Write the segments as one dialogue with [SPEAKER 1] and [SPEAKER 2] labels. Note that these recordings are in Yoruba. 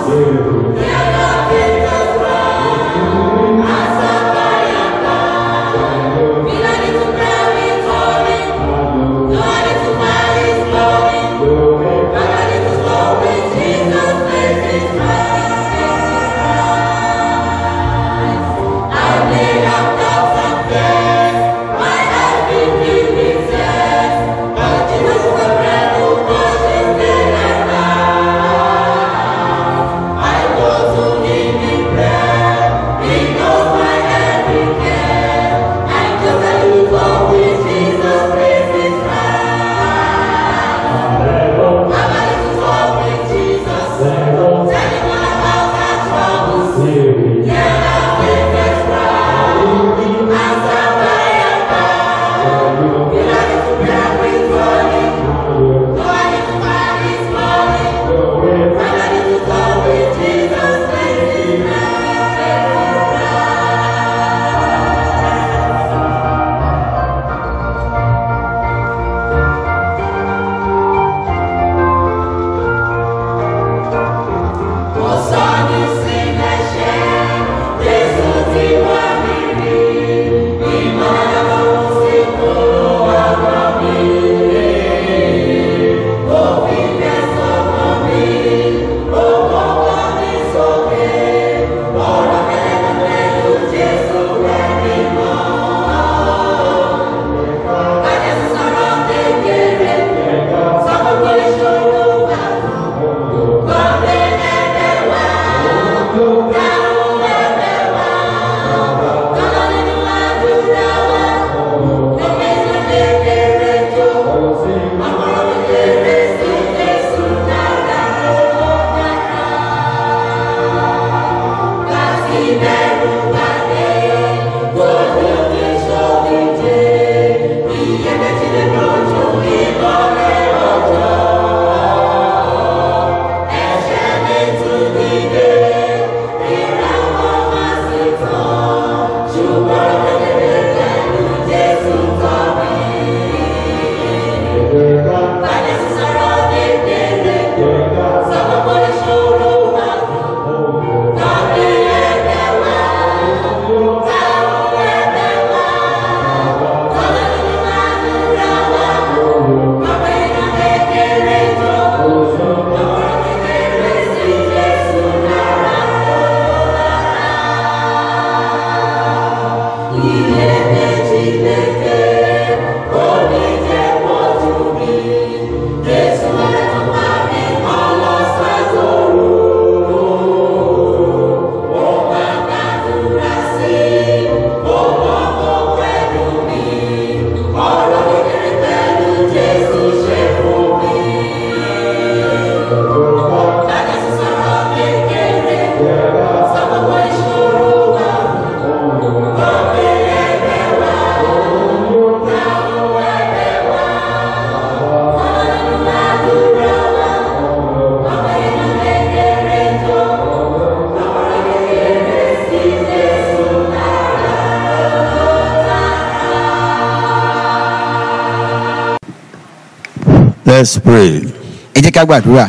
[SPEAKER 1] Let's pray.
[SPEAKER 2] Ẹ jẹ́ ká gbàdúrà.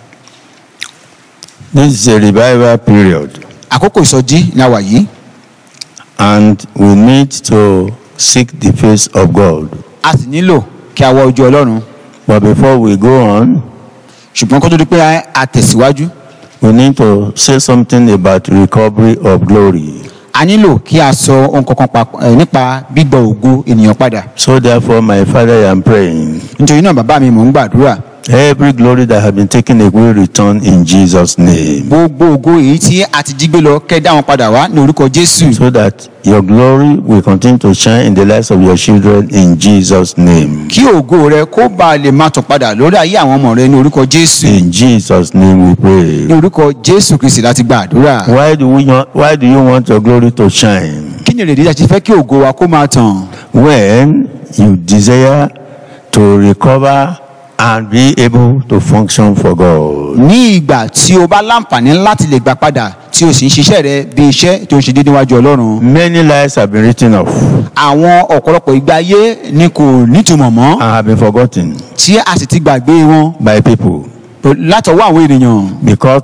[SPEAKER 1] This is a revival period.
[SPEAKER 2] Àkókò ìsọjí ni a wà yìí.
[SPEAKER 1] And we need to seek the face of God.
[SPEAKER 2] A sì nílò kí a wá ojú Ọlọ́run.
[SPEAKER 1] But before we go on,
[SPEAKER 2] ṣùgbọ́n kó tó di pé a tẹ̀síwájú.
[SPEAKER 1] We need to say something about recovery of glory.
[SPEAKER 2] A nílò kí a sọ ohun kankan nípa gbígbà ògo ènìyàn padà.
[SPEAKER 1] So therefore, my Father, I am praying.
[SPEAKER 2] Nítorí náà bàbá mi mò ń gbàdúrà.
[SPEAKER 1] Every glory that has been taken away return in Jesus' name.
[SPEAKER 2] Gbogbo ògo èyí tí a ti jí gbé lọ kẹ́ dá wọn padà wá ní orúkọ Jésù.
[SPEAKER 1] So that your glory will continue to shine in the lives of your children in Jesus' name.
[SPEAKER 2] Kí ògo rẹ kó bá lè máa tàn padà lórí ayé àwọn ọmọ rẹ ní orúkọ Jésù.
[SPEAKER 1] In Jesus' name we pray.
[SPEAKER 2] Ní orúkọ Jésù Kristi láti gbàdúrà.
[SPEAKER 1] Why do you want your glory to shine?
[SPEAKER 2] Kí ni èrèdí àti fẹ́ kí ògo wa kó máa tàn?
[SPEAKER 1] When you desire to recover and be able to function for God.
[SPEAKER 2] Ní ìgbà tí o bá láǹfààní láti lè gbà padà tí o sì ń ṣiṣẹ́ rẹ bí iṣẹ́ tí o ń ṣe déédéé wájú Ọlọ́run.
[SPEAKER 1] Many lives have been written off.
[SPEAKER 2] Àwọn ọ̀pọ̀lọpọ̀ ìgbé ayé ni kò nítumọ̀ mọ́.
[SPEAKER 1] And have been forgotten.
[SPEAKER 2] Tí a sì ti gbàgbé wọn.
[SPEAKER 1] By people.
[SPEAKER 2] Látọwọ́ àwọn ènìyàn.
[SPEAKER 1] Because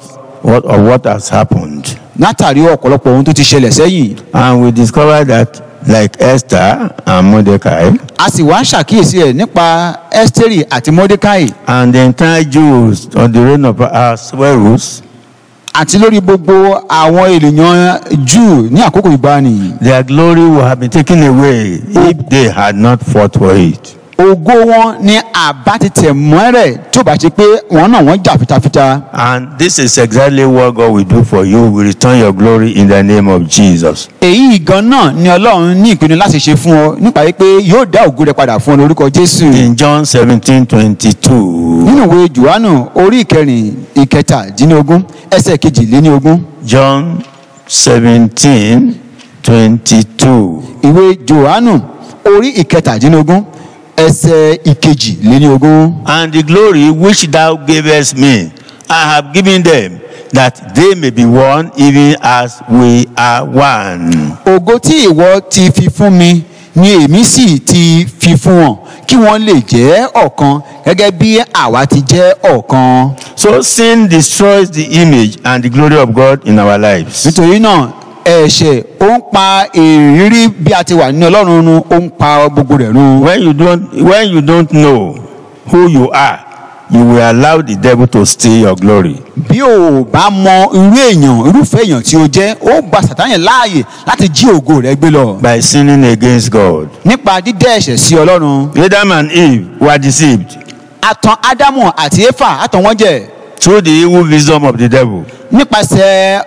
[SPEAKER 1] what has happened.
[SPEAKER 2] látàrí ọ̀pọ̀lọpọ̀ ohun tó ti ṣẹlẹ̀ sẹ́yìn.
[SPEAKER 1] And we discovered that, like Esther and Mordecai,
[SPEAKER 2] a sì wá ṣàkíyèsí ẹ̀ nípa Ẹ́sítérì àti Mọ́dékáì
[SPEAKER 1] and the entire Jews on the reign of Ahasuerus,
[SPEAKER 2] àti lórí gbogbo àwọn ènìyàn Júù ní àkókò ìgbàanì.
[SPEAKER 1] their glory would have been taken away if they had not fought for it.
[SPEAKER 2] ògo wọn ni àbá ti tẹ̀ mọ́rẹ̀ tí ó bá ṣe pé wọ́n náà wọ́n jà fitafita.
[SPEAKER 1] And this is exactly what God will do for you. We return your glory in the name of Jesus.
[SPEAKER 2] èyí gan náà ni Ọlọ́run ní ìpinnu láti ṣe fún ọ nípa pé yóò dá ògo rẹ padà fún ọ lórúkọ Jésù.
[SPEAKER 1] In John 17:22.
[SPEAKER 2] nínú ìwé Jòhánù orí ìkẹtàdínlógún ẹsẹ̀ kejìléníogún.
[SPEAKER 1] John 17:22.
[SPEAKER 2] ìwé Jòhánù orí ìkẹtàdínlógún ẹsẹ̀ ìkejìléníogún.
[SPEAKER 1] And the glory which thou gavest me, I have given them, that they may be one, even as we are one.
[SPEAKER 2] ògo tí ìwọ ti fi fún mi ni èmi sì ti fi fún wọn kí wọ́n lè jẹ́ ọ̀kan gẹ́gẹ́ bí àwa ti jẹ́ ọ̀kan.
[SPEAKER 1] So sin destroys the image and the glory of God in our lives.
[SPEAKER 2] nítorí náà ẹ̀ṣẹ̀ ó ń pa ìrírí bí a ti wà ní Ọlọ́run run, ó ń pa gbogbo rẹ̀ run.
[SPEAKER 1] When you don't know who you are, you will allow the devil to steal your glory.
[SPEAKER 2] bí o bá mọ irúfẹ́ èèyàn tí o jẹ́ ó gba Sátánì láàyè láti jí ògo rẹ̀ gbé lọ.
[SPEAKER 1] By sinning against God.
[SPEAKER 2] nípa dídẹ́ ẹ̀ṣẹ̀ sí Ọlọ́run.
[SPEAKER 1] Adam and Eve were deceived
[SPEAKER 2] àtàn Ádámù àti Éfà àtàn wọ́n jẹ.
[SPEAKER 1] through the evil wisdom of the devil.
[SPEAKER 2] nípasẹ̀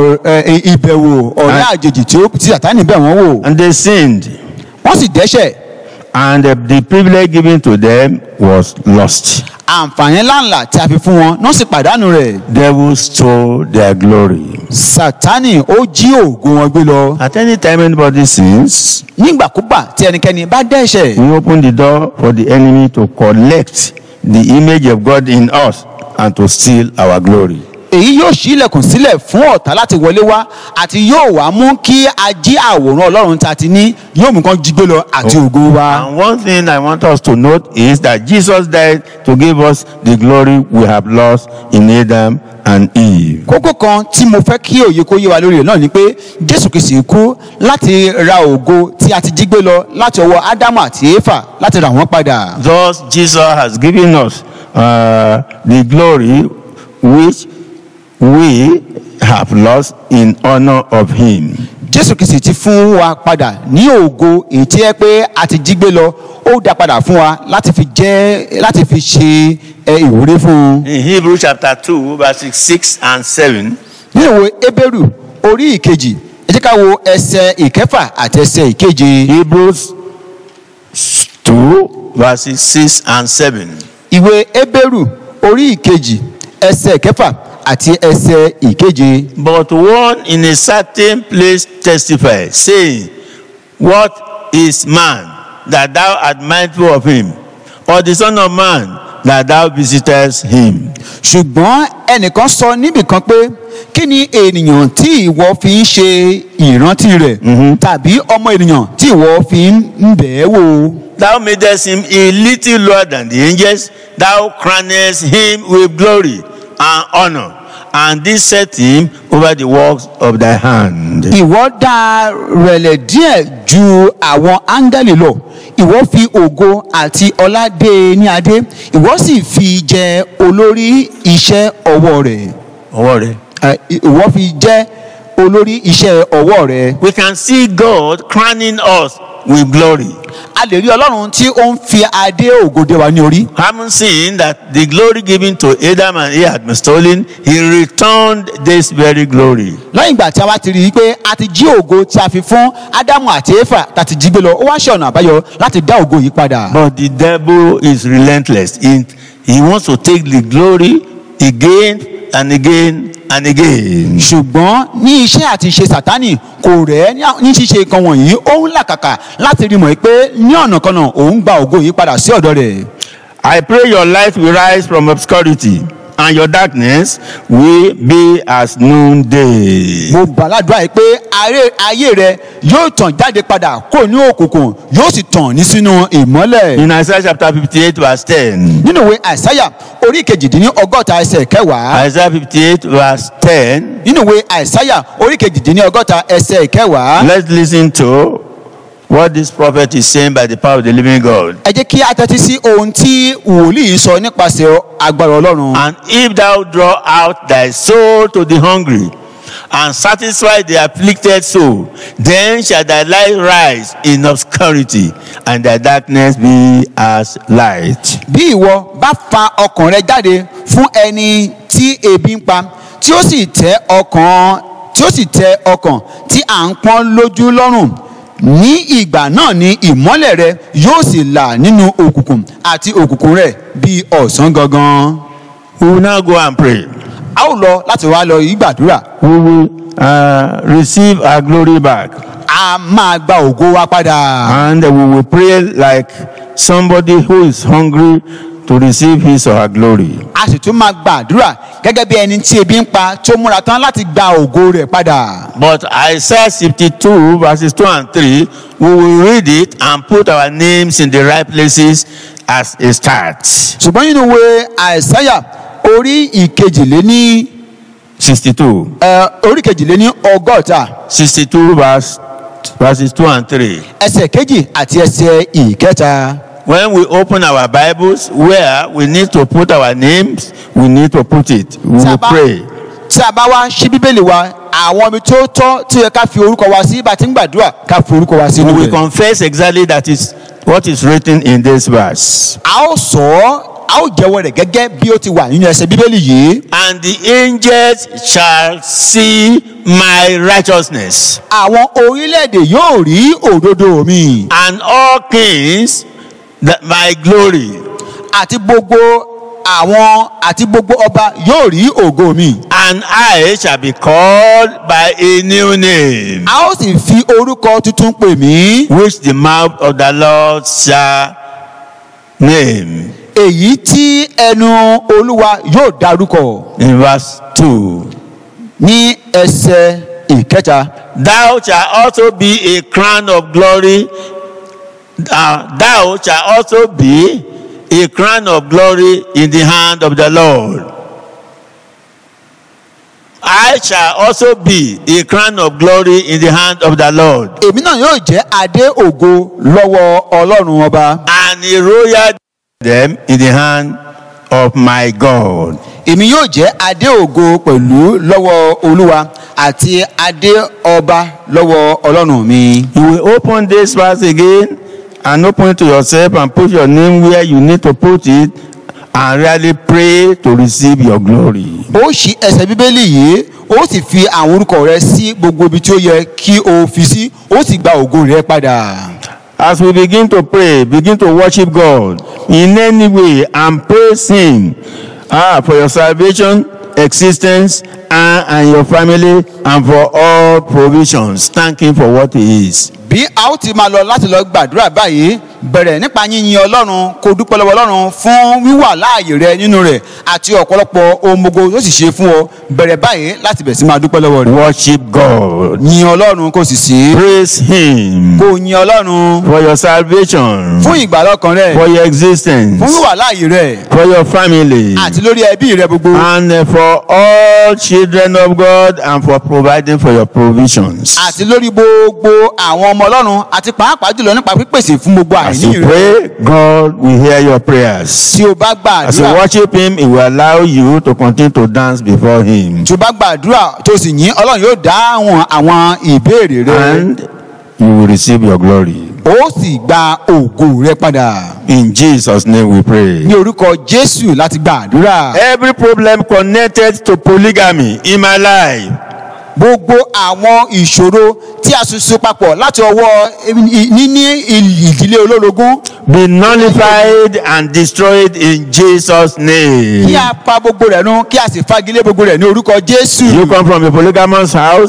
[SPEAKER 2] ìbẹ̀wò ọ̀rẹ́ àjèjì tí Sátánì bẹ̀ wọ́n wò.
[SPEAKER 1] And they sinned.
[SPEAKER 2] wọ́n sì dẹ́ṣẹ̀.
[SPEAKER 1] And the privilege given to them was lost.
[SPEAKER 2] àǹfààní ńláńlá tí a fi fún wọn náà sì pàdánù rẹ̀.
[SPEAKER 1] Devil stole their glory.
[SPEAKER 2] Sátánì ó jí ògo wọn gbé lọ.
[SPEAKER 1] At any time anybody sins,
[SPEAKER 2] nígbàkúgbà tí ẹnikẹ́ni bá dẹ́ṣẹ̀.
[SPEAKER 1] we open the door for the enemy to collect the image of God in us and to steal our glory.
[SPEAKER 2] èyí yóò ṣí ilẹ̀kùn sílẹ̀ fún ọ̀tá láti wọlé wá àti yóò wá mú kí a jí àwòrán Ọlọ́run tí a ti ní yóò mú kán jí gbé lọ àti ògo wa.
[SPEAKER 1] And one thing I want us to note is that Jesus died to give us the glory we have lost in Adam and Eve.
[SPEAKER 2] kókó kan tí mo fẹ́ kí òye kó yé wa lórí rẹ̀ náà ni pé Jésù Kristi kú láti ra ògo tí a ti jí gbé lọ láti ọwọ́ Ádámù àti Éfà láti rà wọ́n padà.
[SPEAKER 1] Thus Jesus has given us the glory which we have lost in honor of him.
[SPEAKER 2] Jésù Kristi ti fún wa padà ní ògo èyí tí ẹ pé a ti jí gbé lọ ó dá padà fún wa láti fi ṣe ìwúrí fún un.
[SPEAKER 1] In Hebrews chapter 2 verses 6 and 7.
[SPEAKER 2] nínú ìwé Hébérù orí ìkejì ẹ jẹ́ ká wo ẹsẹ̀ ìkẹfà àti ẹsẹ̀ ìkeje.
[SPEAKER 1] Hebrews 2 verses 6 and 7.
[SPEAKER 2] ìwé Hébérù orí ìkejì ẹsẹ̀ ìkẹfà àti ẹsẹ̀ ìkeje.
[SPEAKER 1] But one in a certain place testified, saying, What is man that thou art mindful of him, or the son of man that thou visitest him?
[SPEAKER 2] ṣùgbọ́n ẹnìkan sọ níbìkan pé kí ni ènìyàn tí ìwọ fi ń ṣe ìrántí rẹ̀ tàbí ọmọ ènìyàn tí ìwọ fi ń bẹ̀ ẹ́ wò.
[SPEAKER 1] Thou madest him a little lower than the angels, thou crownest him with glory and honor, and this set him over the works of thy hand.
[SPEAKER 2] ìwọ dá rẹ̀lẹ̀ díẹ̀ ju àwọn áńgẹ́lì lọ, ìwọ fi ògo àti ọlá dé ní adé, ìwọ sì fi jẹ olórí iṣẹ́ ọwọ́ rẹ̀.
[SPEAKER 1] Ọwọ́ rẹ̀.
[SPEAKER 2] ìwọ fi jẹ olórí iṣẹ́ ọwọ́ rẹ̀.
[SPEAKER 1] We can see God crowning us with glory.
[SPEAKER 2] a lè rí Ọlọ́run tí ó ń fi adé ògo dé wa ní orí.
[SPEAKER 1] Having seen that the glory given to Adam and Eve had been stolen, he returned this very glory.
[SPEAKER 2] lẹ́yìn ìgbà tí a wá ti rí i pé a ti jí ògo tí a fi fún Ádámù àti Éfà tá ti jí gbé lọ, ó wá ṣe ọ̀nà àbáyọ láti dá ògo yìí padà.
[SPEAKER 1] But the devil is relentless. He wants to take the glory again and again and again.
[SPEAKER 2] ṣùgbọ́n ní iṣẹ́ àti ṣe Sátánì kò rẹ̀ ní ṣíṣe kan wọ̀nyí, ó ń làkàkà láti rí mọ̀ pé ní ọ̀nà kan náà òun gba ògo yìí padà sí ọ̀dọ̀ rẹ̀.
[SPEAKER 1] I pray your light will rise from obscurity and your darkness will be as noonday.
[SPEAKER 2] mo gbàládùá yìí pé ayé rẹ yóò tàn jáde padà kó ní òkùnkùn yóò sì tàn ní sínú ìmọ́lẹ̀.
[SPEAKER 1] In Isaiah chapter 58 verse 10.
[SPEAKER 2] nínú ìwé àìsáyà orí kejìdínlọ́gọ́ta ẹsẹ̀ kẹwàá.
[SPEAKER 1] Isaiah 58 verse 10.
[SPEAKER 2] nínú ìwé àìsáyà orí kejìdínlọ́gọ́ta ẹsẹ̀ kẹwàá.
[SPEAKER 1] Let's listen to what this prophet is saying by the power of the living God.
[SPEAKER 2] ẹ jẹ́ kí a tẹ́tí sí ohun tí wòlíì sọ nípasẹ̀ agbára ọlọ́run.
[SPEAKER 1] And if thou draw out thy soul to the hungry, and satisfy the afflicted soul, then shall thy light rise in obscurity, and thy darkness be as light.
[SPEAKER 2] bí ìwọ bá fa ọkàn rẹ jáde fún ẹni tí ebi ń pa tí ó sì tẹ ọkàn tí à ń pọ́n lójú lọ́rùn, ní ìgbà náà ni ìmọ́lẹ̀ rẹ yóò sì là nínú òkùnkùn àti òkùnkùn rẹ bí ọ̀sán gangan.
[SPEAKER 1] We will now go and pray.
[SPEAKER 2] a ó lọ láti wá lọ yí gbàdúrà.
[SPEAKER 1] We will receive our glory back,
[SPEAKER 2] a máa gba ògo wa padà.
[SPEAKER 1] and we will pray like somebody who is hungry to receive his or her glory.
[SPEAKER 2] a sì tún máa gbàdúrà gẹ́gẹ́ bí ẹni tí ebi ń pa tó múra tán láti gba ògo rẹ̀ padà.
[SPEAKER 1] But Isaiah 52 verses 2 and 3, we will read it and put our names in the right places as a start.
[SPEAKER 2] ṣùgbọ́n nínú ìwé àìsáyà orí ìkejìléní
[SPEAKER 1] 62.
[SPEAKER 2] orí kejìléní ọgọ́ta
[SPEAKER 1] 62 verses 2 and 3.
[SPEAKER 2] ẹsẹ̀ kejì àti ẹsẹ̀ ìkẹta.
[SPEAKER 1] When we open our Bibles, where we need to put our names, we need to put it. We will pray.
[SPEAKER 2] tí a bá wá ṣí bíbélì wa àwọn ibi tó tọ́ tí ó yẹ ká fi orúkọ wa sí bá ti ń gbàdúrà ká fi orúkọ wa sí
[SPEAKER 1] We
[SPEAKER 2] nínú
[SPEAKER 1] will
[SPEAKER 2] rẹ̀.
[SPEAKER 1] confess exactly that is what is written in this verse.
[SPEAKER 2] a ó sọ ọ́ a ó jẹ́wọ́ rẹ̀ gẹ́gẹ́ bí ó ti wà nínú ẹsẹ̀ bíbélì yìí.
[SPEAKER 1] And the angels shall see my righteousness,
[SPEAKER 2] àwọn orílẹ̀-èdè yóò rí òdodo mi.
[SPEAKER 1] and all kings my glory.
[SPEAKER 2] àti gbogbo ọba yóò rí ògo mi.
[SPEAKER 1] And I shall be called by a new name,
[SPEAKER 2] a ó sì fi orúkọ tuntun pè mí.
[SPEAKER 1] which the mouth of the Lord shall name.
[SPEAKER 2] èyí tí ẹnu olúwa yóò dárúkọ.
[SPEAKER 1] In verse 2.
[SPEAKER 2] ní ẹsẹ̀ ìkẹta.
[SPEAKER 1] Thou shalt also be a crown of glory. Thou shalt also be a crown of glory in the hand of the Lord. I shall also be a crown of glory in the hand of the Lord,
[SPEAKER 2] èmi náà yóò jẹ́ adé ògo lọ́wọ́ ọlọ́run ọba.
[SPEAKER 1] and a royal them in the hand of my God.
[SPEAKER 2] èmi yóò jẹ́ adé ògo pẹ̀lú lọ́wọ́ olúwa àti adé ọba lọ́wọ́ ọlọ́run mi.
[SPEAKER 1] You will open this verse again and open it to yourself and put your name where you need to put it, and really pray to receive your glory.
[SPEAKER 2] ó ṣí ẹsẹ̀ bíbélì yìí ó sì fi àwọn orúkọ rẹ sí gbogbo ibi tí ó yẹ kí o fi sí ó sì gba ògo rẹ padà.
[SPEAKER 1] As we begin to pray, begin to worship God in any way and praise Him for your salvation, existence, and your family, and for all provisions. Thank Him for what He is.
[SPEAKER 2] bí a ó ti máa lọ láti lọ gbàdúrà báyìí bẹ̀rẹ̀ nípa yíyin ọlọ́run kó dúpẹ́ lọ́wọ́ ọlọ́run fún wíwà láàyè rẹ nínú rẹ̀ àti ọ̀pọ̀lọpọ̀ ohun gbogbo tó sì ṣe fún ọ bẹ̀rẹ̀ báyìí láti bẹ̀rẹ̀ sí máa dúpẹ́ lọ́wọ́ rẹ̀.
[SPEAKER 1] Worship God.
[SPEAKER 2] yin ọlọ́run kò sì sí.
[SPEAKER 1] Praise Him
[SPEAKER 2] kó yin ọlọ́run
[SPEAKER 1] for your salvation,
[SPEAKER 2] fún ìgbàlọ́kàn rẹ̀
[SPEAKER 1] for your existence,
[SPEAKER 2] fún wíwà láàyè rẹ̀
[SPEAKER 1] for your family,
[SPEAKER 2] àti lórí ẹbí rẹ gbogbo
[SPEAKER 1] and for all children of God, and for providing for your provisions.
[SPEAKER 2] àti lórí gbogbo àwọn ọmọ ọlọ́run àti pàápàá jùlọ nípa pípèsè fún gbogbo
[SPEAKER 1] As
[SPEAKER 2] àìní
[SPEAKER 1] you
[SPEAKER 2] rẹ.
[SPEAKER 1] pray, God will hear your prayers.
[SPEAKER 2] tí o bá
[SPEAKER 1] As you
[SPEAKER 2] gbàdúrà
[SPEAKER 1] worship Him, He will allow you to continue to dance before Him.
[SPEAKER 2] tí o bá gbàdúrà tó sì yìn ọlọ́run yóò dáhùn àwọn ìbéèrè rẹ.
[SPEAKER 1] And you will receive your glory.
[SPEAKER 2] ó sì gba ògo rẹ padà.
[SPEAKER 1] In Jesus' name we pray.
[SPEAKER 2] ní orúkọ jésù láti gbàdúrà.
[SPEAKER 1] Every problem connected to polygamy in my life,
[SPEAKER 2] gbogbo àwọn ìṣòro tí a ṣoṣo papọ̀ láti ọwọ́ níní ìdílé olórogún.
[SPEAKER 1] be nullified and destroyed in Jesus' name.
[SPEAKER 2] kí a pa gbogbo rẹ̀ nù kí a sì fagilé gbogbo rẹ̀ ní orúkọ jésù.
[SPEAKER 1] You come from a polygamous house,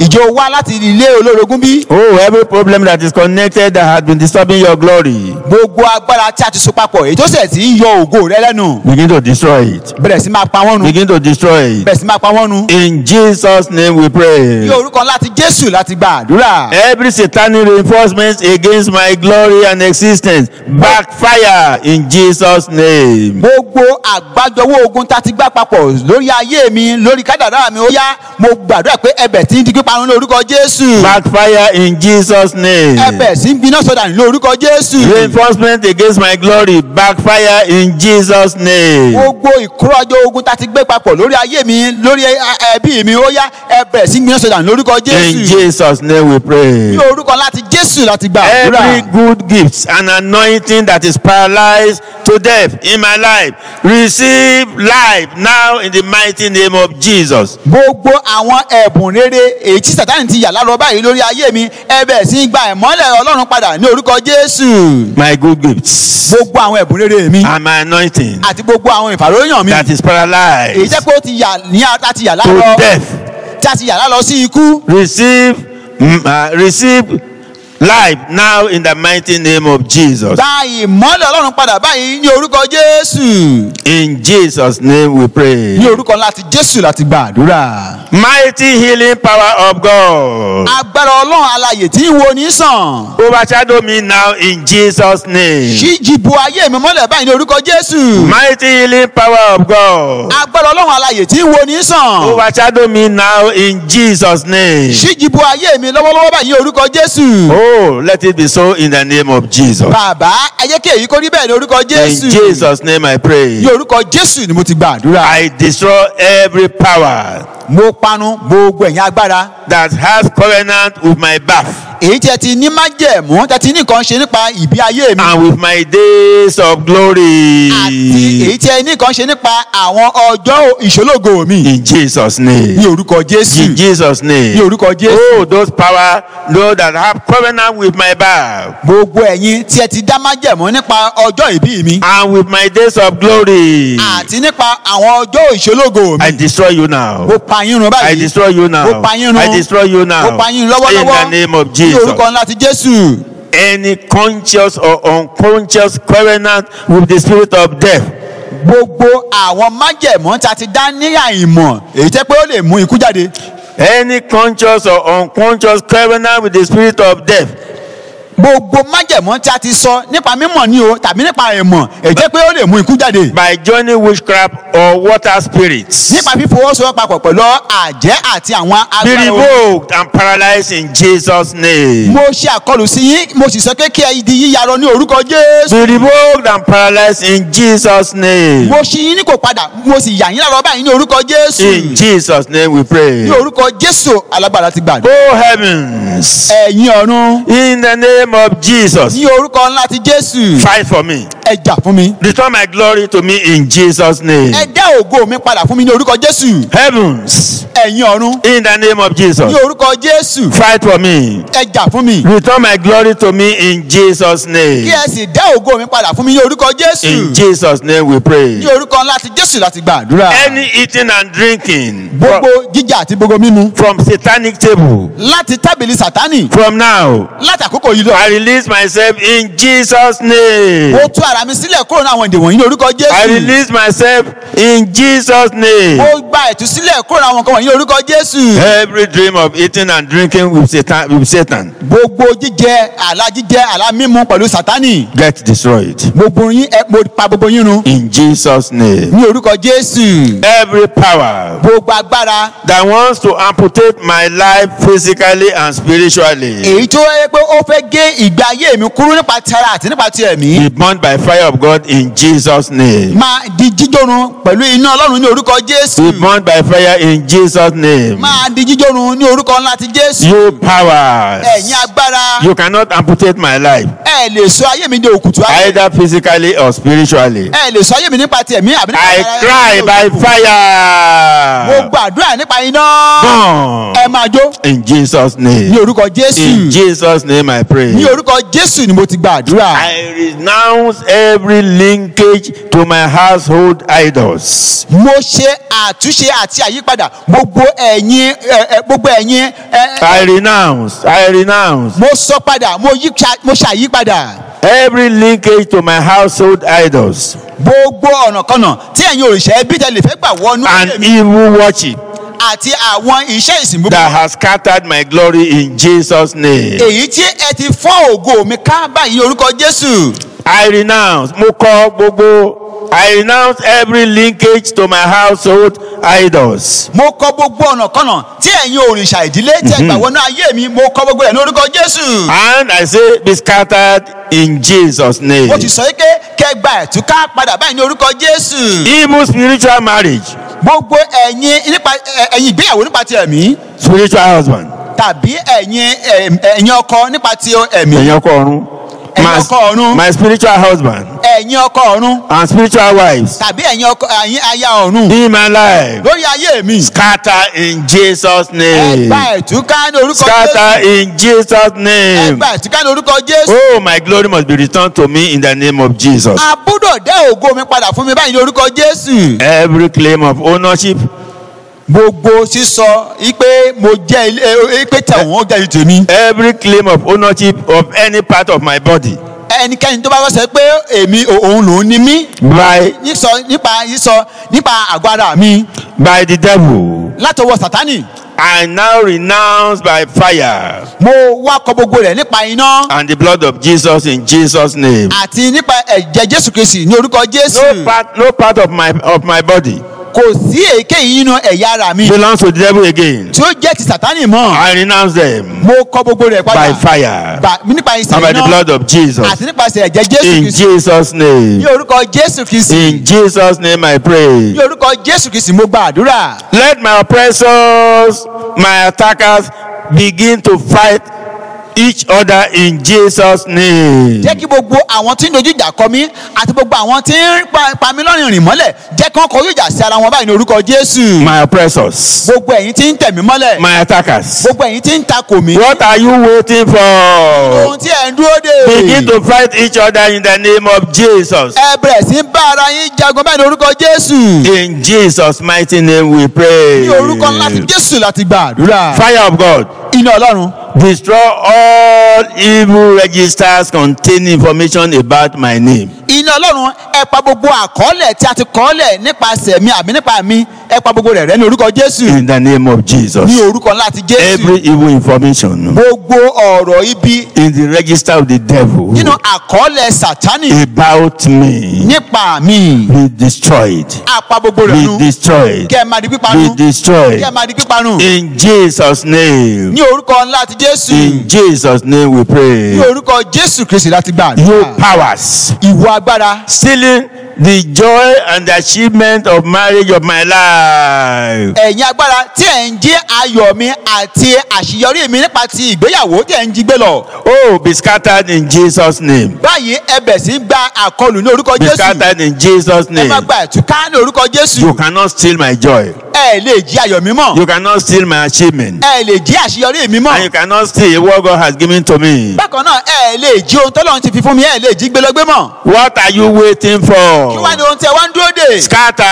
[SPEAKER 2] ìjọ wá láti ilé olórogún bí.
[SPEAKER 1] Oh, every problem that is connected that has been disturbing your glory,
[SPEAKER 2] gbogbo agbára tí a ti so papọ̀ èyí tó sì ti ń yọ ògo rẹ lẹ́nu.
[SPEAKER 1] begin to destroy it.
[SPEAKER 2] bẹ̀rẹ̀ sí máa pa wọ́n nu.
[SPEAKER 1] Begin to destroy it.
[SPEAKER 2] bẹ̀rẹ̀ sí máa pa wọ́n nu.
[SPEAKER 1] In Jesus' name we pray.
[SPEAKER 2] ní orúkọ láti Jésù láti gba àdúrà.
[SPEAKER 1] Every satanic reinforcement against my glory and existence backfire in Jesus' name.
[SPEAKER 2] gbogbo àgbájọwọ́ ogun tá a ti gbá papọ̀ lórí ayé mi lórí kádàrá mi ó yá mo gbàdúrà pé ẹ̀bẹ̀ tí ń di píparun ní orúkọ Jésù.
[SPEAKER 1] Backfire in Jesus' name.
[SPEAKER 2] ẹ̀bẹ̀ sí ń gbiná sọdà ní orúkọ Jésù.
[SPEAKER 1] Reinforcement against my glory backfire in Jesus' name.
[SPEAKER 2] gbogbo ìkórajọ ogun tá a ti gbé papọ̀ lórí ayé mi lórí ẹbí mi ó yá ẹ̀bẹ̀ sí ń gbiná sọdà ní orúkọ
[SPEAKER 1] In
[SPEAKER 2] Jésù.
[SPEAKER 1] Jesus' name we pray.
[SPEAKER 2] ní orúkọ láti Jésù láti gba àdúrà.
[SPEAKER 1] Every good gift and anointing that is paralyzed to death in my life, receive life now in the mighty name of Jesus.
[SPEAKER 2] gbogbo àwọn ẹ̀bùn rere èyí tí Sátánì ti yà lárọ báyìí lórí ayé mi ẹ̀bẹ̀ sí ń gba ìmọ́lẹ̀ Ọlọ́run padà ní orúkọ Jésù.
[SPEAKER 1] My good gifts
[SPEAKER 2] gbogbo àwọn ẹ̀bùn rere mi
[SPEAKER 1] and my anointing
[SPEAKER 2] àti gbogbo àwọn ìfàròyàn mi
[SPEAKER 1] that is
[SPEAKER 2] èyí
[SPEAKER 1] paralyzed
[SPEAKER 2] jẹ́ pé ó ti yà ní láti yà
[SPEAKER 1] to
[SPEAKER 2] lárọ
[SPEAKER 1] death,
[SPEAKER 2] tí a ti yà lárọ sí ikú.
[SPEAKER 1] receive life now in the mighty name of Jesus.
[SPEAKER 2] gba ìmọ́lẹ̀ Ọlọ́run padà báyìí ní orúkọ Jésù.
[SPEAKER 1] In Jesus' name we pray.
[SPEAKER 2] ní orúkọ láti Jésù láti gba àdúrà.
[SPEAKER 1] Mighty healing power of God,
[SPEAKER 2] agbára Ọlọ́run alààyè tí ń wo ní sàn.
[SPEAKER 1] overshadow me now in Jesus' name.
[SPEAKER 2] ṣíji bo ayé mi mọ́lẹ̀ báyìí ní orúkọ Jésù.
[SPEAKER 1] Mighty healing power of God,
[SPEAKER 2] agbára Ọlọ́run alààyè tí ń wo ní sàn.
[SPEAKER 1] overshadow me now in Jesus' name.
[SPEAKER 2] ṣíji bo ayé mi lọ́wọ́lọ́wọ́ báyìí ní orúkọ Jésù.
[SPEAKER 1] Oh, let it be so in the name of Jesus.
[SPEAKER 2] bàbá ẹ jẹ́ kí èyí kó rí bẹ́ẹ̀ ní orúkọ Jésù.
[SPEAKER 1] In Jesus' name I pray.
[SPEAKER 2] ní orúkọ Jésù ni mo ti gba àdúrà.
[SPEAKER 1] I destroy every power
[SPEAKER 2] mo panu gbogbo ẹ̀yin agbára
[SPEAKER 1] that has covenant with my birth
[SPEAKER 2] èyí tí ẹ ti ní májẹ̀mú tí ẹ ti ní nǹkan ṣe nípa ìbí ayé mi
[SPEAKER 1] and with my days of glory.
[SPEAKER 2] àti èyí tí ẹ ní nǹkan ṣe nípa àwọn ọjọ́ ìṣológo mi.
[SPEAKER 1] In Jesus' name.
[SPEAKER 2] ní orúkọ Jésù.
[SPEAKER 1] In Jesus' name.
[SPEAKER 2] ní orúkọ Jésù.
[SPEAKER 1] Oh, those power, those that have covenant with my birth
[SPEAKER 2] gbogbo ẹ̀yin tí ẹ ti dá májẹ̀mú nípa ọjọ́ ìbí mi
[SPEAKER 1] and with my days of glory.
[SPEAKER 2] àti nípa àwọn ọjọ́ ìṣológo
[SPEAKER 1] I
[SPEAKER 2] mi.
[SPEAKER 1] destroy you now.
[SPEAKER 2] mo pa yín run
[SPEAKER 1] I
[SPEAKER 2] báyìí.
[SPEAKER 1] destroy you now.
[SPEAKER 2] Mo pa yín run.
[SPEAKER 1] I destroy you now.
[SPEAKER 2] mo pa yín
[SPEAKER 1] In
[SPEAKER 2] lọ́wọ́lọ́wọ́.
[SPEAKER 1] the name of
[SPEAKER 2] ní
[SPEAKER 1] Jesus.
[SPEAKER 2] orúkọ ńlá ti Jésù.
[SPEAKER 1] Any conscious or unconscious covenant with the spirit of death,
[SPEAKER 2] gbogbo àwọn májẹ̀mú tí a ti dá ní àìmọ̀ èyí tẹ́ pé ó lè mú ikú jáde.
[SPEAKER 1] any conscious or unconscious covenant with the spirit of death,
[SPEAKER 2] gbogbo májẹ̀mú tí a ti sọ nípa mímọ̀ ni o tàbí nípa àìmọ̀ èyí tẹ́ pé ó lè mú ikú jáde.
[SPEAKER 1] by joining witchcraft or water spirits,
[SPEAKER 2] nípa fífọwọ́sowọ́pọ̀ pẹ̀lú àjẹ́ àti àwọn
[SPEAKER 1] be
[SPEAKER 2] agbára.
[SPEAKER 1] revoked and paralyzed in Jesus' name.
[SPEAKER 2] mo ṣe àkọlù sí yín mo sì sọ pé kí ẹ di yíyarọ ní orúkọ Jésù.
[SPEAKER 1] Be revoked and paralyzed in Jesus' name.
[SPEAKER 2] mo ṣí yín ní kò padà mo sì yà yín lárọ báyìí ní orúkọ Jésù.
[SPEAKER 1] In Jesus' name we pray.
[SPEAKER 2] ní orúkọ Jésù alágbára ti gbàdúrà.
[SPEAKER 1] Oh heavens,
[SPEAKER 2] ẹ̀yin ọ̀run
[SPEAKER 1] in the name of Jesus,
[SPEAKER 2] ní orúkọ ńlá ti Jésù.
[SPEAKER 1] fight for me.
[SPEAKER 2] ẹ jà fún mi.
[SPEAKER 1] Return my glory to me in Jesus' name.
[SPEAKER 2] ẹ dá ògo mi padà fún mi ní orúkọ Jésù.
[SPEAKER 1] Heavens,
[SPEAKER 2] ẹ̀yin ọ̀run
[SPEAKER 1] in the name of Jesus,
[SPEAKER 2] ní orúkọ Jésù.
[SPEAKER 1] fight for me.
[SPEAKER 2] ẹ jà fún mi.
[SPEAKER 1] Return my glory to me in Jesus'
[SPEAKER 2] kí
[SPEAKER 1] name.
[SPEAKER 2] ẹ sì dá ògo mi padà fún mi ní orúkọ Jésù.
[SPEAKER 1] In Jesus' name we pray.
[SPEAKER 2] ní orúkọ ńlá ti Jésù láti gbàdúrà.
[SPEAKER 1] Any eating and drinking
[SPEAKER 2] gbogbo jíjà àti gbogbo mímu
[SPEAKER 1] from satanic table,
[SPEAKER 2] láti tábìlì Sátánì
[SPEAKER 1] from now,
[SPEAKER 2] láti àkókò yìí lọ.
[SPEAKER 1] I release myself in Jesus' name.
[SPEAKER 2] mo tú ara mi sílẹ̀ kúrò ní àwọn ìdè wọ̀nyí ní orúkọ
[SPEAKER 1] I
[SPEAKER 2] Jésù.
[SPEAKER 1] release myself in Jesus' name.
[SPEAKER 2] mo gba ìtúsílẹ̀ kúrò ní àwọn nǹkan wọ̀nyí ní orúkọ Jésù.
[SPEAKER 1] Every dream of eating and drinking with Satan,
[SPEAKER 2] gbogbo jíjẹ àlá mímu pẹ̀lú Sátánì.
[SPEAKER 1] get destroyed
[SPEAKER 2] gbogbo yín mo pa gbogbo yín run.
[SPEAKER 1] in Jesus' name.
[SPEAKER 2] ní orúkọ Jésù.
[SPEAKER 1] Every power
[SPEAKER 2] gbogbo agbára
[SPEAKER 1] that wants to amputate my life physically and spiritually,
[SPEAKER 2] èyí tó yẹ pé ó fẹ́ gé ìgbé ayé mi kúrú nípa ti ara àti nípa ti ẹ̀mí.
[SPEAKER 1] be burned by fire of God in Jesus' name.
[SPEAKER 2] máa di jíjórun pẹ̀lú iná Ọlọ́run ní orúkọ Jésù.
[SPEAKER 1] Be burned by fire in Jesus' name.
[SPEAKER 2] máa di jíjórun ní orúkọ ńlá ti Jésù.
[SPEAKER 1] You powers,
[SPEAKER 2] ẹ̀yin agbára
[SPEAKER 1] you cannot amputate my life
[SPEAKER 2] ẹ lè sọ ayé mi di òkùtù ayé.
[SPEAKER 1] either physically or spiritually.
[SPEAKER 2] ẹ lè sọ ayé mi nípa ti ẹ̀mí àbí nípa
[SPEAKER 1] I
[SPEAKER 2] ti ara.
[SPEAKER 1] cry by
[SPEAKER 2] mo
[SPEAKER 1] fire.
[SPEAKER 2] gbàdúrà nípa iná.
[SPEAKER 1] Burn
[SPEAKER 2] ẹ máa jó
[SPEAKER 1] in Jesus'
[SPEAKER 2] ní
[SPEAKER 1] name.
[SPEAKER 2] orúkọ
[SPEAKER 1] In
[SPEAKER 2] Jésù.
[SPEAKER 1] Jesus' name I pray.
[SPEAKER 2] ní orúkọ Jésù ni mo ti gbàdúrà.
[SPEAKER 1] I renounce every linkage to my household idols.
[SPEAKER 2] mo ṣe àtúnṣe àti àyípadà gbogbo ẹ̀yin
[SPEAKER 1] I renounce
[SPEAKER 2] mo sọ padà mo ṣàyípadà.
[SPEAKER 1] every linkage to my household idols
[SPEAKER 2] gbogbo ọ̀nàkọnà tí ẹ̀yin òrìṣà ẹbí tẹ̀lé fẹ́ gbà wọnú
[SPEAKER 1] and
[SPEAKER 2] ayé mi
[SPEAKER 1] evil worship
[SPEAKER 2] àti àwọn iṣẹ́ ìsìn búburú.
[SPEAKER 1] that has scattered my glory in Jesus' name.
[SPEAKER 2] èyí tí ẹ ti fọ́ ògo mi ká báyìí ní orúkọ Jésù.
[SPEAKER 1] I renounce I renounce every linkage to my household idols.
[SPEAKER 2] mo kọ̀ gbogbo ọ̀nàkọnà tí ẹ̀yin òrìṣà ìdílé tí ẹ gbà wọnú ayé mi mo kọ̀ gbogbo rẹ̀ ní orúkọ Jésù.
[SPEAKER 1] And I say be scattered in Jesus' name.
[SPEAKER 2] mo ti sọ yìí pé kẹgbà ẹ̀túká padà báyìí ní orúkọ Jésù.
[SPEAKER 1] Evil spiritual marriage,
[SPEAKER 2] gbogbo ẹ̀yin ìgbéyàwó nípa ti ẹ̀mí
[SPEAKER 1] spiritual husband,
[SPEAKER 2] tàbí ẹ̀yin ọkọ nípa ti ẹ̀mí.
[SPEAKER 1] ẹ̀yin ọkọ ọ̀run.
[SPEAKER 2] ẹ̀yin ọkọ ọ̀run.
[SPEAKER 1] My spiritual husband
[SPEAKER 2] ẹ̀yin ọkọ ọ̀run
[SPEAKER 1] and spiritual wives
[SPEAKER 2] tàbí ẹ̀yin aya ọ̀run
[SPEAKER 1] in my life,
[SPEAKER 2] lórí ayé mi.
[SPEAKER 1] scatter in Jesus' name.
[SPEAKER 2] ẹgbà ẹ̀túká ní orúkọ Jésù.
[SPEAKER 1] Scatter in Jesus' name.
[SPEAKER 2] ẹgbà ẹ̀túká ní orúkọ Jésù.
[SPEAKER 1] Oh, my glory must be returned to me in the name of Jesus.
[SPEAKER 2] àbúdọ̀ dá ògo mi padà fún mi báyìí ní orúkọ Jésù.
[SPEAKER 1] Every claim of ownership,
[SPEAKER 2] gbogbo sísọ ipe mo jẹ́ ipe tẹ̀wọ̀n jẹ́ tèmi.
[SPEAKER 1] every claim of ownership of any part of my body
[SPEAKER 2] ẹnikẹ́ni tó bá wá sọ pé èmi òun lòún ni mí.
[SPEAKER 1] by
[SPEAKER 2] nípa àgọ́ ara mi.
[SPEAKER 1] the devil,
[SPEAKER 2] látọwọ́ Sátánì.
[SPEAKER 1] I now renounce by fire
[SPEAKER 2] mo wá kọ̀ gbogbo rẹ̀ nípa iná.
[SPEAKER 1] and the blood of Jesus in Jesus' name.
[SPEAKER 2] àti nípa ẹ̀jẹ̀ Jésù Kristi ní orúkọ Jésù.
[SPEAKER 1] No part of my body
[SPEAKER 2] kò sí èyíkéyìí nínú ẹ̀yà ara mi.
[SPEAKER 1] belongs to the devil again.
[SPEAKER 2] tí ó jẹ́ ti Sátánì mọ́.
[SPEAKER 1] I renounce them
[SPEAKER 2] mo kọ̀ gbogbo rẹ̀ padà.
[SPEAKER 1] by fire
[SPEAKER 2] nípa ìsìn
[SPEAKER 1] and by the
[SPEAKER 2] iná.
[SPEAKER 1] blood of Jesus
[SPEAKER 2] àti nípasẹ̀ ẹ̀jẹ̀ Jésù
[SPEAKER 1] in
[SPEAKER 2] Kristi.
[SPEAKER 1] Jesus' name.
[SPEAKER 2] ní orúkọ Jésù Kristi.
[SPEAKER 1] In Jesus' name I pray.
[SPEAKER 2] ní orúkọ Jésù Kristi mo gba àdúrà.
[SPEAKER 1] Let my oppressors, my attackers begin to fight each other in Jesus' name.
[SPEAKER 2] jẹ́ kí gbogbo àwọn tí ń dojú ìjà kọ mí àti gbogbo àwọn tí ń pa mí lọ́rùn rìn mọ́lẹ̀ jẹ́ kí wọ́n kọjú ìjà sí ara wọn báyìí ní orúkọ Jésù.
[SPEAKER 1] My oppressors,
[SPEAKER 2] gbogbo ẹ̀yin tí ń tẹ̀ mí mọ́lẹ̀.
[SPEAKER 1] my attackers,
[SPEAKER 2] gbogbo ẹ̀yin tí ń takò mí.
[SPEAKER 1] what are you waiting for?
[SPEAKER 2] ohun tí ẹ̀ ń dúró dè.
[SPEAKER 1] Begin to fight each other in the name of Jesus.
[SPEAKER 2] ẹ bẹ̀rẹ̀ sí bá ara yín jagun báyìí ní orúkọ Jésù.
[SPEAKER 1] In Jesus' mighty name we pray.
[SPEAKER 2] ní orúkọ ńlá ti Jésù láti gba àdúrà.
[SPEAKER 1] Fire of God,
[SPEAKER 2] iná Ọlọ́run.
[SPEAKER 1] destroy all evil registers containing information about my name.
[SPEAKER 2] iná Ọlọ́run ẹ pa gbogbo àkọọ́lẹ̀ tí a ti kọ́ọ́lẹ̀ nípasẹ̀ mi àbí nípa mi ẹ pa gbogbo rẹ̀ rẹ́ ní orúkọ Jésù.
[SPEAKER 1] In the name of Jesus.
[SPEAKER 2] ní orúkọ ńlá ti Jésù.
[SPEAKER 1] Every evil information
[SPEAKER 2] gbogbo ọ̀rọ̀ ibi
[SPEAKER 1] in the register of the devil
[SPEAKER 2] nínú àkọọ́lẹ̀ Sátánì
[SPEAKER 1] about me
[SPEAKER 2] nípa mi.
[SPEAKER 1] be destroyed.
[SPEAKER 2] a pa gbogbo rẹ̀
[SPEAKER 1] Be
[SPEAKER 2] nù.
[SPEAKER 1] destroyed.
[SPEAKER 2] kẹ́ ẹ máa di
[SPEAKER 1] Be
[SPEAKER 2] píparun.
[SPEAKER 1] destroyed.
[SPEAKER 2] kẹ́ ẹ máa di píparun.
[SPEAKER 1] In Jesus' name.
[SPEAKER 2] ní orúkọ ńlá ti Jésù.
[SPEAKER 1] In Jesus' name we
[SPEAKER 2] ní
[SPEAKER 1] pray.
[SPEAKER 2] orúkọ Jésù Kristi láti gbà
[SPEAKER 1] You
[SPEAKER 2] àdúrà.
[SPEAKER 1] powers
[SPEAKER 2] ìwọ agbára
[SPEAKER 1] stealing the joy and the achievement of marriage of my life.
[SPEAKER 2] ẹ̀yin agbára tí ẹ̀ ń jí ayọ̀ mi àti àṣeyọrí mi nípa ti ìgbéyàwó tí ẹ̀ ń jí gbé lọ.
[SPEAKER 1] Oh, be scattered in Jesus' name.
[SPEAKER 2] báyìí ẹ bẹ̀ sí gba àkọlù ní orúkọ
[SPEAKER 1] Be
[SPEAKER 2] Jésù.
[SPEAKER 1] scattered in Jesus'
[SPEAKER 2] ẹ
[SPEAKER 1] name.
[SPEAKER 2] máa gba ẹ̀túká ní orúkọ
[SPEAKER 1] You
[SPEAKER 2] Jésù.
[SPEAKER 1] cannot steal my joy.
[SPEAKER 2] ẹ lè jí ayọ̀ mi mọ́.
[SPEAKER 1] You cannot steal my achievement.
[SPEAKER 2] ẹ lè jí àṣeyọrí mi
[SPEAKER 1] And
[SPEAKER 2] mọ́.
[SPEAKER 1] you cannot steal what God has given to me.
[SPEAKER 2] bákan náà ẹ lè jí ohun tọ́lọ́run ti fi fún mi ẹ lè jí gbélégbé mọ́.
[SPEAKER 1] What are you waiting
[SPEAKER 2] kí wá
[SPEAKER 1] for?
[SPEAKER 2] ní ohun tí ẹ wá ń dúró dè.
[SPEAKER 1] Scatter.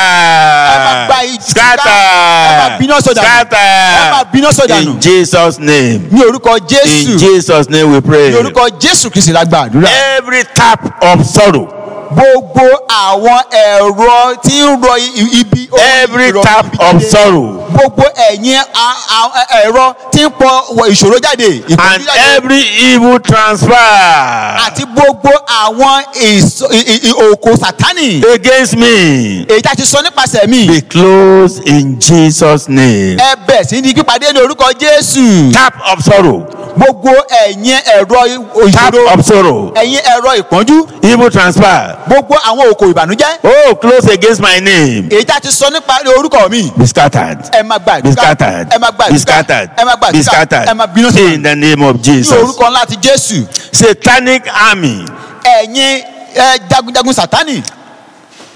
[SPEAKER 2] ẹ máa bínú sọ̀dà nù. ẹ máa bínú sọ̀dà
[SPEAKER 1] Scatter.
[SPEAKER 2] nù.
[SPEAKER 1] In Jesus' name.
[SPEAKER 2] ní orúkọ
[SPEAKER 1] In
[SPEAKER 2] Jésù.
[SPEAKER 1] Jesus' name we pray.
[SPEAKER 2] ní orúkọ Jésù Kristi la gba àdúrà.
[SPEAKER 1] Every tap of sorrow.
[SPEAKER 2] gbogbo àwọn ẹ̀rọ tí ń rọ ibi.
[SPEAKER 1] Every tap of sorrow.
[SPEAKER 2] gbogbo ẹ̀yin ẹ̀rọ tí ń pọ ìṣòro jáde. ìpọ́njú
[SPEAKER 1] And
[SPEAKER 2] jáde.
[SPEAKER 1] every evil transfer
[SPEAKER 2] àti gbogbo àwọn òkò Sátánì.
[SPEAKER 1] against me
[SPEAKER 2] èyí tá a ti sọ nípasẹ̀ mi.
[SPEAKER 1] be closed in Jesus' name.
[SPEAKER 2] ẹ bẹ̀ sí ní pípadé ní orúkọ Jésù.
[SPEAKER 1] Tap of sorrow.
[SPEAKER 2] gbogbo ẹ̀yin ẹ̀rọ
[SPEAKER 1] Tap
[SPEAKER 2] ìṣòro.
[SPEAKER 1] of sorrow.
[SPEAKER 2] ẹ̀yin ẹ̀rọ ìpọ́njú.
[SPEAKER 1] Evil transfer.
[SPEAKER 2] gbogbo àwọn òkò ìbànújẹ́.
[SPEAKER 1] Oh, close against my name.
[SPEAKER 2] èyí tá a ti sọ nípa orúkọ mi.
[SPEAKER 1] Be scattered.
[SPEAKER 2] ẹ máa gba
[SPEAKER 1] Be
[SPEAKER 2] ìdúkà.
[SPEAKER 1] scattered.
[SPEAKER 2] ẹ máa gba
[SPEAKER 1] Be
[SPEAKER 2] ìdúkà.
[SPEAKER 1] scattered.
[SPEAKER 2] ẹ máa gba
[SPEAKER 1] Be
[SPEAKER 2] ìdúkà.
[SPEAKER 1] scattered.
[SPEAKER 2] ẹ máa bínú sí
[SPEAKER 1] In the name of
[SPEAKER 2] ní
[SPEAKER 1] Jesus.
[SPEAKER 2] orúkọ ńlá ti Jésù.
[SPEAKER 1] Satanic army
[SPEAKER 2] ẹ̀yin jagunjagun Sátánì.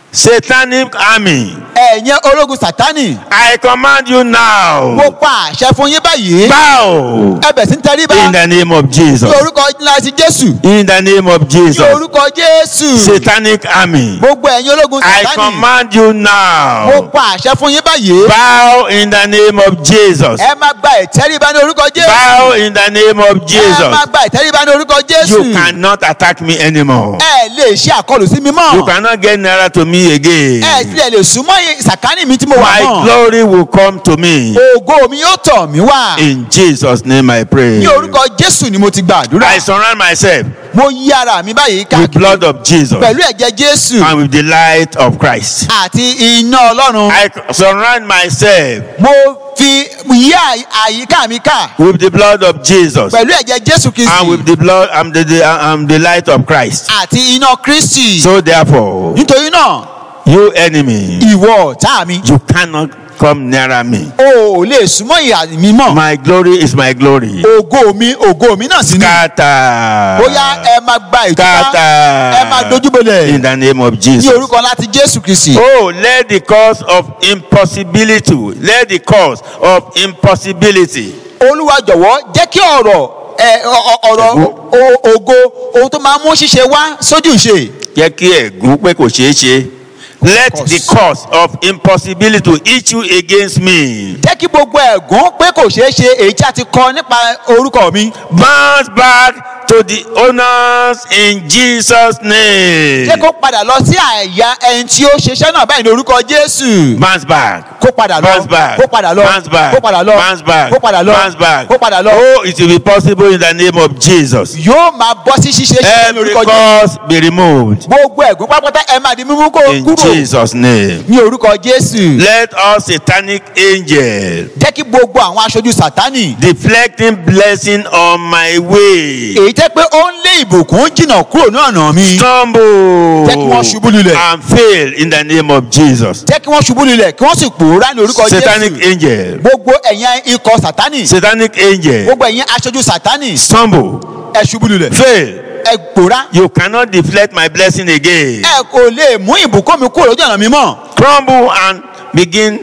[SPEAKER 1] Satanic army,
[SPEAKER 2] ẹ̀yin ológun Sátánì,
[SPEAKER 1] I command you now,
[SPEAKER 2] mo pa àṣẹ fún yín báyìí.
[SPEAKER 1] bow
[SPEAKER 2] Ẹ bẹ̀ sí ń tẹríba.
[SPEAKER 1] in the name of Jesus.
[SPEAKER 2] Ní orúkọ ńlá ti Jésù.
[SPEAKER 1] In the name of
[SPEAKER 2] Ní
[SPEAKER 1] Jesus.
[SPEAKER 2] orúkọ Jésù.
[SPEAKER 1] Satanic army,
[SPEAKER 2] Gbogbo ẹ̀yin ológun
[SPEAKER 1] I
[SPEAKER 2] Sátánì,
[SPEAKER 1] command you
[SPEAKER 2] mo
[SPEAKER 1] now,
[SPEAKER 2] pa àṣẹ fún yín báyìí.
[SPEAKER 1] bow in the name of Jesus.
[SPEAKER 2] Ẹ máa gba ìtẹríba ní orúkọ Jésù.
[SPEAKER 1] Bow in the name of
[SPEAKER 2] Ẹ
[SPEAKER 1] Jesus.
[SPEAKER 2] máa gba ìtẹríba ní orúkọ Jésù.
[SPEAKER 1] You cannot attack me anymore.
[SPEAKER 2] Ẹ lè ṣe àkọlù sí mi mọ́.
[SPEAKER 1] You cannot get nearer to me again.
[SPEAKER 2] Ẹ tilẹ̀ lè súnmọ́ sàkání mi tí mo wà
[SPEAKER 1] My
[SPEAKER 2] mọ́.
[SPEAKER 1] glory will come to me.
[SPEAKER 2] Ògo mi yóò tọ̀ mí wá.
[SPEAKER 1] In Jesus' name I pray.
[SPEAKER 2] Ní orúkọ Jésù ni mo ti gbàdúrà.
[SPEAKER 1] I surround myself
[SPEAKER 2] Mo yí ara mi báyìí
[SPEAKER 1] with
[SPEAKER 2] káàkiri
[SPEAKER 1] blood of Jesus
[SPEAKER 2] pẹ̀lú ẹ̀jẹ̀ Jésù
[SPEAKER 1] and with the light of Christ.
[SPEAKER 2] àti iná Ọlọ́run.
[SPEAKER 1] I surround myself
[SPEAKER 2] Mo fi yí àyíká mi ká
[SPEAKER 1] with the blood of Jesus
[SPEAKER 2] pẹ̀lú ẹ̀jẹ̀ Jésù
[SPEAKER 1] and with
[SPEAKER 2] Kristi
[SPEAKER 1] the blood and the light of Christ.
[SPEAKER 2] àti iná Kristi.
[SPEAKER 1] So therefore,
[SPEAKER 2] Nítorí náà,
[SPEAKER 1] you enemy,
[SPEAKER 2] ìwọ ọ̀tá mi,
[SPEAKER 1] you cannot come nearer me.
[SPEAKER 2] o ò lè súnmọ́ ìhà mi mọ́.
[SPEAKER 1] My glory is my glory.
[SPEAKER 2] Ògo mi náà sì ni.
[SPEAKER 1] Scatter.
[SPEAKER 2] Bóyá ẹ máa gba ìtúká, ẹ máa
[SPEAKER 1] Scatter.
[SPEAKER 2] dojúbolẹ̀
[SPEAKER 1] In the name of
[SPEAKER 2] ní
[SPEAKER 1] Jesus.
[SPEAKER 2] orúkọ láti Jésù Kristi.
[SPEAKER 1] Oh, let the cause of impossibility, let the cause of impossibility
[SPEAKER 2] Olúwa jọ̀wọ́ jẹ́ kí ọ̀rọ̀ ògo ohun tó máa mú ṣíṣe wá sójú ìṣe.
[SPEAKER 1] jẹ́ kí ẹ̀gún pé kò ṣeé ṣe. Let the cause of impossibility to hit you against me.
[SPEAKER 2] Jẹ́ kí gbogbo ẹ̀gún pé kò ṣeé ṣe èyí tí a ti kọ nípa orúkọ mi.
[SPEAKER 1] Bounce back to the owners in Jesus' name.
[SPEAKER 2] Jẹ́ kó padà lọ sí àyà ẹni tí ó ṣiṣẹ́ náà báyìí ní orúkọ Jésù.
[SPEAKER 1] Bounce back.
[SPEAKER 2] Kó padà lọ,
[SPEAKER 1] Bounce back.
[SPEAKER 2] kó padà lọ,
[SPEAKER 1] Bounce back.
[SPEAKER 2] kó padà lọ,
[SPEAKER 1] Bounce back.
[SPEAKER 2] kó padà lọ,
[SPEAKER 1] Bounce back.
[SPEAKER 2] kó padà lọ.
[SPEAKER 1] Oh, it will be possible in the name of Jesus.
[SPEAKER 2] Yóò máa bọ́ sí ṣíṣe ṣe ní
[SPEAKER 1] Every
[SPEAKER 2] orúkọ Jésù.
[SPEAKER 1] cause be removed
[SPEAKER 2] Gbogbo ẹ̀gún pátápátá ẹ máa di mímú kó
[SPEAKER 1] in
[SPEAKER 2] kúrò
[SPEAKER 1] Jesus' name.
[SPEAKER 2] ní orúkọ Jésù.
[SPEAKER 1] Let all satanic angels
[SPEAKER 2] Jẹ́ kí gbogbo àwọn aṣojú Sátánì
[SPEAKER 1] deflecting blessing on my way
[SPEAKER 2] èyí tẹ́ pé ó ń lé ìbùkún jìnnà kúrò ní ọ̀nà mi.
[SPEAKER 1] stumble
[SPEAKER 2] Jẹ́ kí wọ́n ṣubú lulẹ̀.
[SPEAKER 1] and fail in the name of Jesus.
[SPEAKER 2] Jẹ́ kí wọ́n ṣubú lulẹ̀ kí wọ́n sì pòórá ní orúkọ
[SPEAKER 1] Satanic
[SPEAKER 2] Jésù.
[SPEAKER 1] angel,
[SPEAKER 2] Gbogbo ẹ̀yin ikọ̀ Sátánì,
[SPEAKER 1] satanic angel,
[SPEAKER 2] gbogbo ẹ̀yin aṣojú Sátánì,
[SPEAKER 1] stumble,
[SPEAKER 2] ẹ ṣubú lulẹ̀.
[SPEAKER 1] fail.
[SPEAKER 2] Ẹ pòórá.
[SPEAKER 1] You cannot deflect my blessing again.
[SPEAKER 2] Ẹ kò lè mú ìbùkún mi kúrò lójú ọ̀nà mi mọ́.
[SPEAKER 1] Crumble and begin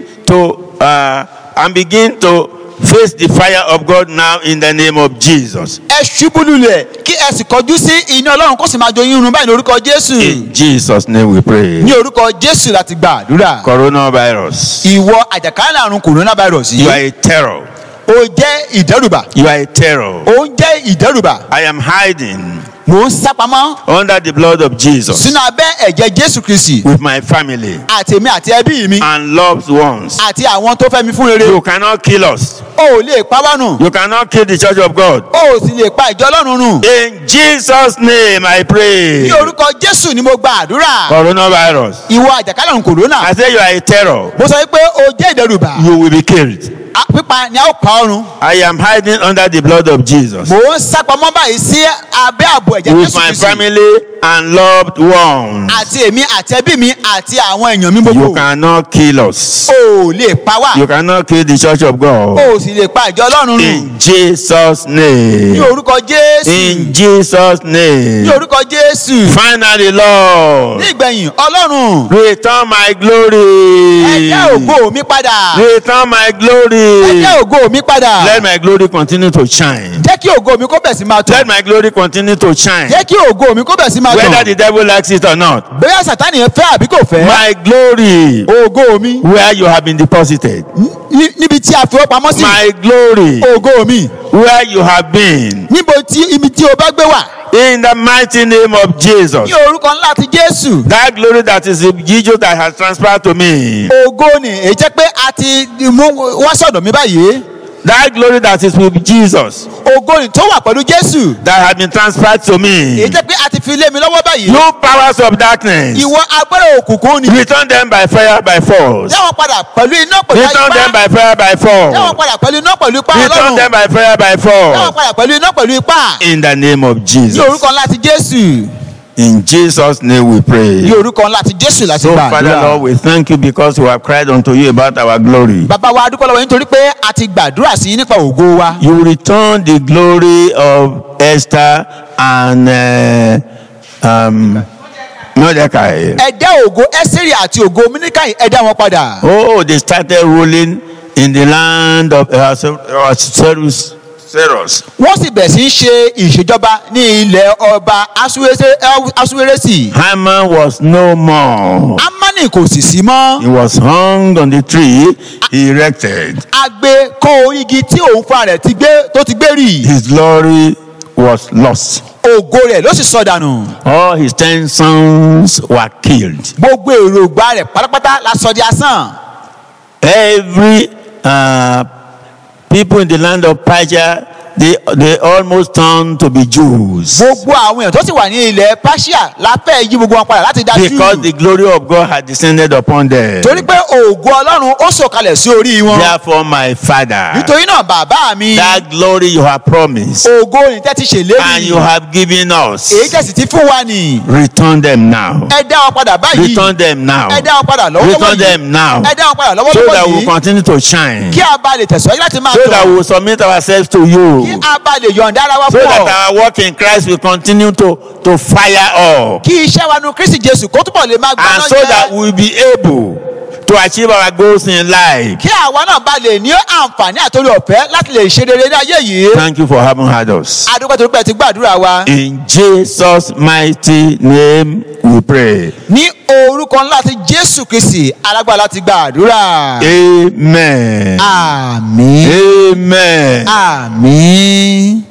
[SPEAKER 1] to face the fire of God now in the name of Jesus.
[SPEAKER 2] Ẹ ṣubú lulẹ̀ kí ẹ sì kọjú sí iná Ọlọ́run kó sì máa jó yín run báyìí ní orúkọ Jésù.
[SPEAKER 1] In Jesus' name we pray.
[SPEAKER 2] Ní orúkọ Jésù láti gba àdúrà.
[SPEAKER 1] Coronavirus.
[SPEAKER 2] Ìwọ àjàkálẹ̀ àrùn coronavirus
[SPEAKER 1] You
[SPEAKER 2] yìí.
[SPEAKER 1] are a terror.
[SPEAKER 2] Ó jẹ́ ìdẹ́rùbà.
[SPEAKER 1] You are a terror.
[SPEAKER 2] Ó ń jẹ́ ìdẹ́rùbà.
[SPEAKER 1] I am hiding
[SPEAKER 2] Mò ń sápamọ́
[SPEAKER 1] under the blood of Jesus
[SPEAKER 2] sínú abẹ́ ẹ̀jẹ̀ Jésù Kristi
[SPEAKER 1] with my family
[SPEAKER 2] àti èmi àti ẹbí mi
[SPEAKER 1] and loved ones.
[SPEAKER 2] àti àwọn tó fẹ́ mi fún rere.
[SPEAKER 1] You cannot kill us.
[SPEAKER 2] O ò lè pa wá nù.
[SPEAKER 1] You cannot kill the church of God.
[SPEAKER 2] O ò sì lè pa ìjọ Ọlọ́run nù.
[SPEAKER 1] In Jesus' name I pray.
[SPEAKER 2] Ní orúkọ Jésù ni mo gba àdúrà.
[SPEAKER 1] Coronavirus.
[SPEAKER 2] Ìwọ àjàkálẹ̀ àrùn kòrónà.
[SPEAKER 1] I say you are a terror.
[SPEAKER 2] Mo sọ pé o jẹ́ ìdẹ́rùbà.
[SPEAKER 1] You will be killed.
[SPEAKER 2] Pípa ni a ó pa ọrùn.
[SPEAKER 1] I am hiding under the blood of Jesus
[SPEAKER 2] Mò ń sápamọ́ báyìí sí abẹ́ ààbò ẹ̀jẹ̀
[SPEAKER 1] with
[SPEAKER 2] Jésù
[SPEAKER 1] my
[SPEAKER 2] Kristi.
[SPEAKER 1] family and loved ones.
[SPEAKER 2] Àti èmi àti ẹbí mi àti àwọn èèyàn mi
[SPEAKER 1] You
[SPEAKER 2] gbogbo.
[SPEAKER 1] cannot kill us.
[SPEAKER 2] O ò lè pa wá.
[SPEAKER 1] You cannot kill the church of God.
[SPEAKER 2] O ò sì lè pa ìjọ Ọlọ́run nù.
[SPEAKER 1] In Jesus'
[SPEAKER 2] Ní
[SPEAKER 1] name.
[SPEAKER 2] orúkọ Jésù.
[SPEAKER 1] In Jesus'
[SPEAKER 2] Ní
[SPEAKER 1] name.
[SPEAKER 2] orúkọ Jésù.
[SPEAKER 1] Finally, Lord,
[SPEAKER 2] Ní ìgbẹ̀yìn Ọlọ́run.
[SPEAKER 1] return my
[SPEAKER 2] Ẹ
[SPEAKER 1] glory.
[SPEAKER 2] jẹ́ ògo mi padà.
[SPEAKER 1] Return my
[SPEAKER 2] Ẹ
[SPEAKER 1] glory.
[SPEAKER 2] jẹ́ ògo mi padà.
[SPEAKER 1] Let my glory continue to shine.
[SPEAKER 2] Jẹ́ kí ògo mi kó bẹ̀ sí máa tàn.
[SPEAKER 1] Let my glory continue to shine.
[SPEAKER 2] Jẹ́ kí ògo mi kó bẹ̀ sí máa
[SPEAKER 1] Whether
[SPEAKER 2] tàn.
[SPEAKER 1] the devil likes it or not.
[SPEAKER 2] Bóyá Sátánì yẹn fẹ́ àbí kò fẹ́.
[SPEAKER 1] My glory,
[SPEAKER 2] Ògo mi.
[SPEAKER 1] where you have been deposited.
[SPEAKER 2] Níbi tí a fi ó pamọ́ sí.
[SPEAKER 1] My glory,
[SPEAKER 2] Ògo mi.
[SPEAKER 1] where you have been.
[SPEAKER 2] Ibi tí o bá gbé wà.
[SPEAKER 1] In the mighty name of Jesus.
[SPEAKER 2] Ní orúkọ ńlá ti Jésù.
[SPEAKER 1] That glory that is in Jesus that has transferred to me.
[SPEAKER 2] Ògo ni èyí jẹ́ pé a ti mú wá sọ̀dọ̀ mi báyìí.
[SPEAKER 1] That glory that is with Jesus
[SPEAKER 2] Ògo ni tó wà pẹ̀lú Jésù.
[SPEAKER 1] that has been transferred to me.
[SPEAKER 2] Èyí jẹ́ pé a ti fi lé mi lọ́wọ́ báyìí.
[SPEAKER 1] You powers of darkness,
[SPEAKER 2] Ìwọ agbára òkùnkùn ni.
[SPEAKER 1] return them by fire, by force.
[SPEAKER 2] Yá wọn padà pẹ̀lú iná pẹ̀lú
[SPEAKER 1] Return them
[SPEAKER 2] ipá.
[SPEAKER 1] by fire, by
[SPEAKER 2] Yá wọn
[SPEAKER 1] force.
[SPEAKER 2] padà pẹ̀lú iná pẹ̀lú ipá
[SPEAKER 1] Return
[SPEAKER 2] Ọlọ́run.
[SPEAKER 1] them by fire, by
[SPEAKER 2] Yá wọn
[SPEAKER 1] force.
[SPEAKER 2] padà pẹ̀lú iná pẹ̀lú ipá.
[SPEAKER 1] In the name of
[SPEAKER 2] Ní
[SPEAKER 1] Jesus.
[SPEAKER 2] orúkọ ńlá ti Jésù.
[SPEAKER 1] In Jesus' name we
[SPEAKER 2] Ní
[SPEAKER 1] pray.
[SPEAKER 2] orúkọ ńlá ti Jésù láti
[SPEAKER 1] So,
[SPEAKER 2] gbà
[SPEAKER 1] Father
[SPEAKER 2] àdúrà.
[SPEAKER 1] Lord, we thank you because we have cried unto you about our glory.
[SPEAKER 2] Bàbá wa a dúpẹ́ lọ́wọ́ yín nítorí pé a ti gbàdúrà sí yín nípa ògo wa.
[SPEAKER 1] You return the glory of Esther and Mordecai.
[SPEAKER 2] ẹ dá ògo Ẹ́sítérì àti ògo Móníkáì ẹ dá wọn padà.
[SPEAKER 1] Oh, they started ruling in the land of Ahasuerus.
[SPEAKER 2] wọ́n sì bẹ̀rẹ̀ sí í ṣe ìṣèjọba ní ilẹ̀ ọba Asueresi.
[SPEAKER 1] Haman was no more.
[SPEAKER 2] Amani kò sì sí mọ́.
[SPEAKER 1] He was hung on the tree he erected.
[SPEAKER 2] A gbé kọ́ orí igi tí òun fúnra rẹ̀ tó ti gbé rì.
[SPEAKER 1] His glory was lost.
[SPEAKER 2] ògo rẹ̀ ló sì sọ dànù.
[SPEAKER 1] All his 10 sons were killed.
[SPEAKER 2] gbogbo èròǹgbà rẹ̀ pátápátá la sọ di asán.
[SPEAKER 1] Every people in the land of Persia, they almost turned to be Jews.
[SPEAKER 2] gbogbo àwọn èèyàn tó sì wà ní ilẹ̀ Persia la fẹ́ yí gbogbo wọn padà láti dá Júù.
[SPEAKER 1] Because the glory of God had descended upon them.
[SPEAKER 2] torí pé ògo Ọlọ́run ó sọ̀kalẹ̀ sí orí wọn.
[SPEAKER 1] Therefore, my Father,
[SPEAKER 2] nítorí náà bàbá mi.
[SPEAKER 1] that glory you have promised
[SPEAKER 2] ògo ní tẹ́ ti ṣèlérí.
[SPEAKER 1] and you have given us,
[SPEAKER 2] èyí tẹ̀sí ti fún wa nì.
[SPEAKER 1] return them now.
[SPEAKER 2] ẹ dá wọn padà báyìí.
[SPEAKER 1] Return them now.
[SPEAKER 2] ẹ dá wọn padà lọ́wọ́lọ́wọ́ yìí.
[SPEAKER 1] Return them now.
[SPEAKER 2] ẹ dá wọn padà
[SPEAKER 1] So
[SPEAKER 2] lọ́wọ́lọ́wọ́
[SPEAKER 1] that we will
[SPEAKER 2] yìí.
[SPEAKER 1] continue to shine.
[SPEAKER 2] kí a bá lè tẹ̀síwájú láti máa
[SPEAKER 1] So
[SPEAKER 2] tọ̀.
[SPEAKER 1] that we will submit ourselves to
[SPEAKER 2] kí
[SPEAKER 1] you.
[SPEAKER 2] a bá lè yọ̀ǹda ara wa
[SPEAKER 1] So
[SPEAKER 2] fún ọ.
[SPEAKER 1] that our work in Christ will continue to fire up.
[SPEAKER 2] kí iṣẹ́ wa nu Kristi Jésù kó túbọ̀ lè máa
[SPEAKER 1] And
[SPEAKER 2] gbaná
[SPEAKER 1] so that
[SPEAKER 2] jẹ́.
[SPEAKER 1] we will be able to achieve our goals in life.
[SPEAKER 2] kí àwa náà bá lè ní àǹfààní àtòrí ọ̀fẹ́ láti lè ṣe rere ní ayé yìí.
[SPEAKER 1] Thank you for having heard us.
[SPEAKER 2] adúgbò tó pẹ́ ti gbàdúrà wa.
[SPEAKER 1] In Jesus' mighty name we pray.
[SPEAKER 2] ní orúkọ ńlá ti Jésù Kristi alágbára láti gbàdúrà.
[SPEAKER 1] Amen.
[SPEAKER 2] àmín.
[SPEAKER 1] Amen.
[SPEAKER 2] àmín.